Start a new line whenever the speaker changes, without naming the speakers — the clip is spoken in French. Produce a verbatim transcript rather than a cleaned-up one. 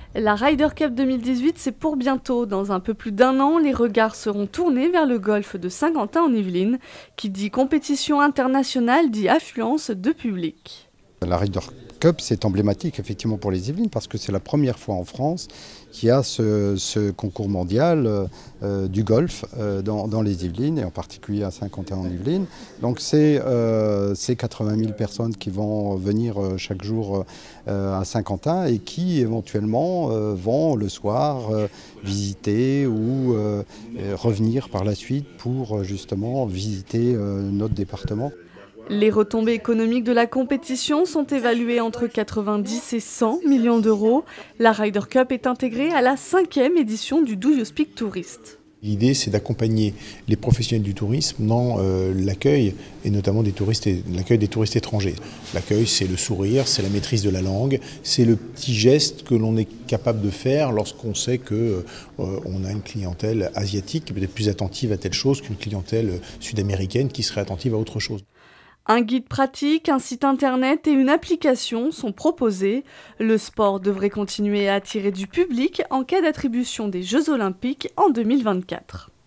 La Ryder Cup deux mille dix-huit, c'est pour bientôt. Dans un peu plus d'un an, les regards seront tournés vers le golfe de Saint-Quentin-en-Yvelines. Qui dit compétition internationale dit affluence de public.
La Ryder Cup, c'est emblématique effectivement pour les Yvelines parce que c'est la première fois en France qu'il y a ce, ce concours mondial euh, du golf euh, dans, dans les Yvelines et en particulier à Saint-Quentin-en-Yvelines. Donc c'est euh, quatre-vingt mille personnes qui vont venir euh, chaque jour euh, à Saint-Quentin et qui éventuellement euh, vont le soir euh, visiter ou euh, revenir par la suite pour justement visiter euh, notre département.
Les retombées économiques de la compétition sont évaluées entre quatre-vingt-dix et cent millions d'euros. La Ryder Cup est intégrée à la cinquième édition du Do You Speak Tourist.
L'idée, c'est d'accompagner les professionnels du tourisme dans euh, l'accueil, et notamment des touristes, l'accueil des touristes étrangers. L'accueil, c'est le sourire, c'est la maîtrise de la langue, c'est le petit geste que l'on est capable de faire lorsqu'on sait qu'on euh, a une clientèle asiatique qui est peut-être plus attentive à telle chose qu'une clientèle sud-américaine qui serait attentive à autre chose.
Un guide pratique, un site internet et une application sont proposés. Le sport devrait continuer à attirer du public en cas d'attribution des Jeux Olympiques en deux mille vingt-quatre.